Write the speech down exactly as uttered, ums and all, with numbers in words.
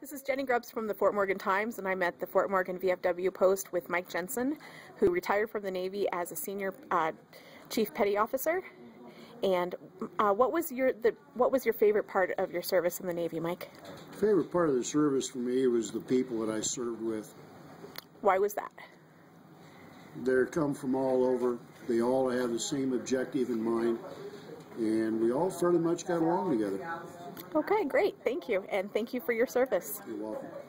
This is Jenny Grubbs from the Fort Morgan Times, and I'm at the Fort Morgan V F W post with Mike Jensen, who retired from the Navy as a senior uh, chief petty officer. And uh, what was your the what was your favorite part of your service in the Navy, Mike? Favorite part of the service for me was the people that I served with. Why was that? They come from all over. They all have the same objective in mind, and we all fairly much got along together. Okay, great. Thank you, and thank you for your service. You're welcome.